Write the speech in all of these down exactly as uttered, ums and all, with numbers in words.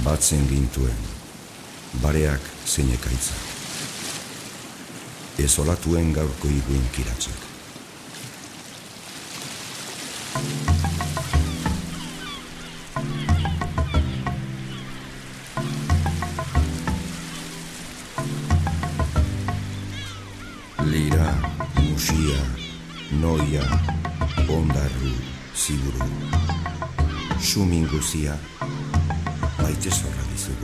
batzen gintuen, bareak zein ekaitzak. Ez olatuen gaurko iguen kiratzak. Lira, musia, noia, ondarru, ziburu. Sumin guzia, maite zorra dizugu.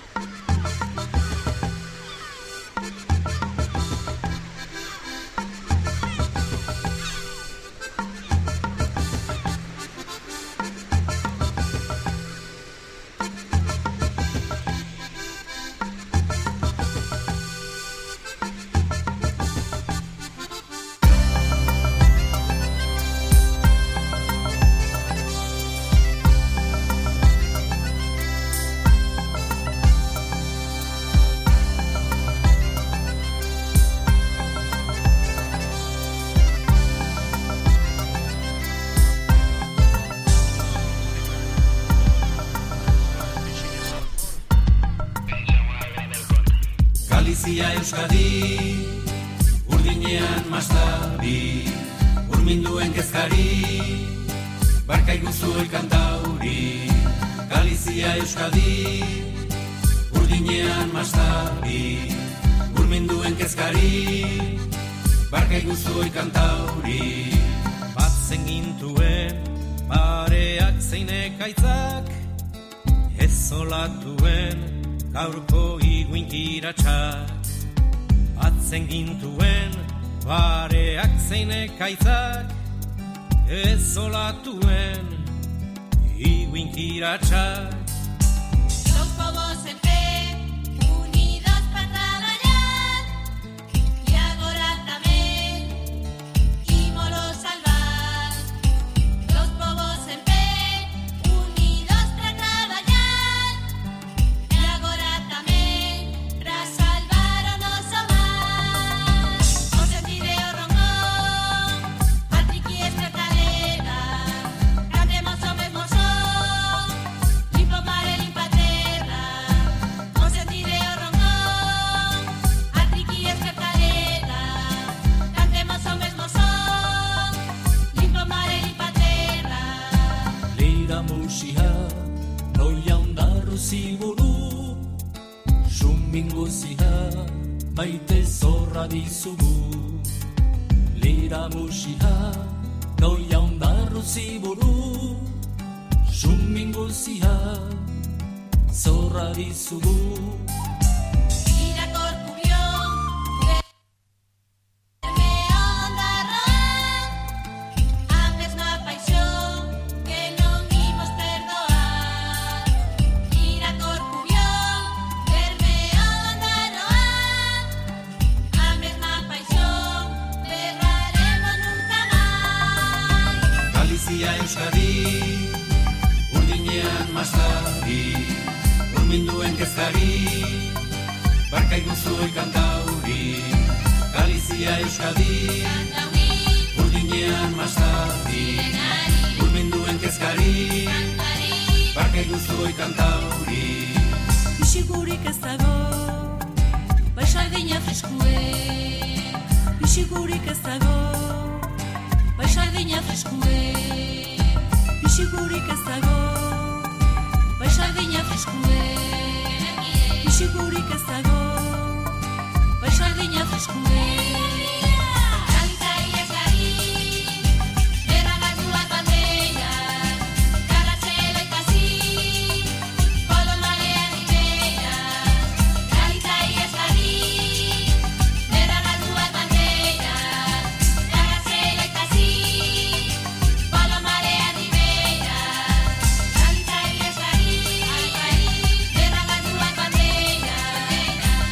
Galizia Euskadi, urdinean mastabi, urminduen kezkari, barka iguzu elkantauri. Galizia Euskadi, urdinean mastabi, urminduen kezkari, barka iguzu elkantauri. Batzen gintuen, pareak zein ekaitzak, ez olatuen, gaurko iguinkiratxak. Batzen gintuen, bareak zein ekaitzak, ez olatuen iguinkiratxak. Los pobos en fe, unidos para traballar, y agora tamén ímolo salvar. Los pobos en fe, unidos para traballar, y agora tamén para salvar o noso mar. O sentiré o rongón, a triqui esta calera, cantemos o mesmo son, limpo mar e limpa terra. O sentiré o rongón, a triqui esta calera, cantemos o mesmo son, limpo mar e limpa terra. Lira musia, noia ondarru ziburu, sumingo-zia, maite zorra dizugu. Lira musia, noia ondarru ziburu, sumingo-zia, zorra dizugu. Ira corcubión, verme ondarroan, a mesma paixón que non imos perdoar. Ira corcubión, verme ondarroan, a mesma paixón berraremos nunca máis. Galizia Euskadi, urdinean mastabi, urminduen kezkari, barka iguzu elkantauri. Galizia Euskadi, Kantauri, urdinean mastabi, denari, urminduen kezkari, kantari, barka iguzu elkantauri. Bisigurik ez dago, bai sardina freskue. Bisigurik ez dago, bai sardina freskue. Bisigurik ez dago, bai sardina freskue. Bisigurik ez dago, bai sardina freskue. Galizia Euskadi, berragatuak bandeiak, Carrasel e Casi, Palomarean ibeiak. Galizia Euskadi, berragatuak bandeiak, Carrasel e Casi, Palomarean ibeiak. Galizia Euskadi, berragatuak bandeiak,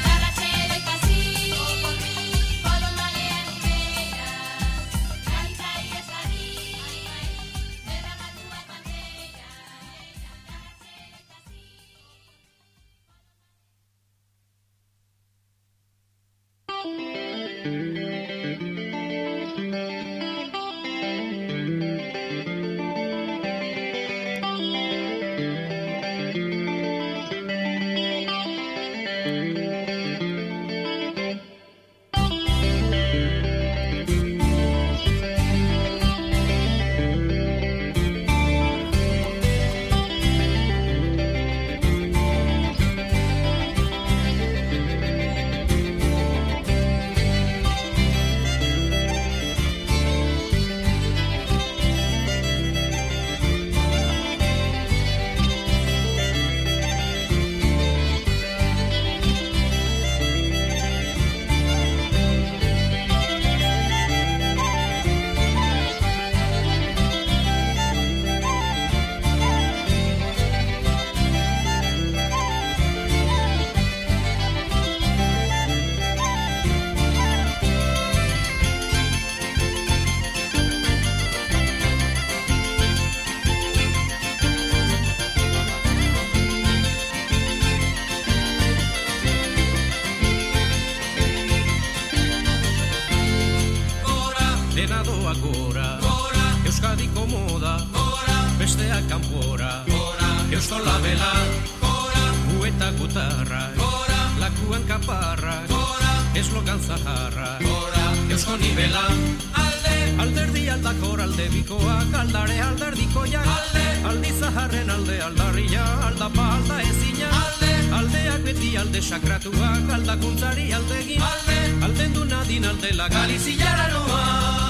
Eusko labela, gora, Bueta gutarra, gora, lakuan kaparra, gora, eslogan zaharra, gora, Eusko nibela, alde, alderdi aldakor alde bikoak, aldare alderdikoiak, alde, aldi zaharren alde aldarria, aldapa alda ezina, alde, aldeak beti alde sakratuak, aldakuntzari aldegin, alde, aldendu nadin aldela Galiziara noa.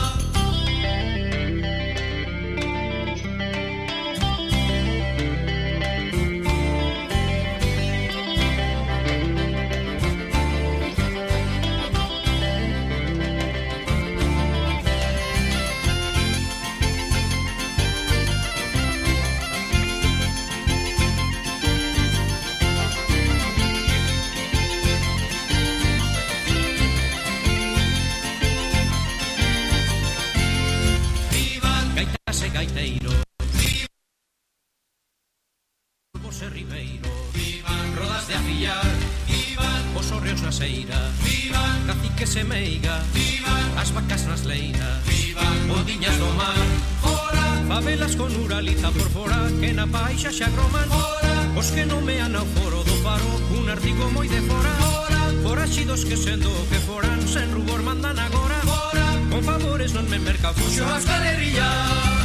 Gaiteiro, Bose Ribeiro, Vivan rodas de afiar, vivan Oso Reos na Seira, vivan, Cacique Semeiga, vivan, as vacas nas leiras, vivan, Odiñas do mar, fora, favelas con Uraliza por fora, que na paixa xa groman, fora, os que nomean ao foro do faro, un artigo moi de fora, fora, foraxidos que sendo o que foran, sen rubor mandan agora, fora, con favores non me merca fuxo Euskal Herria.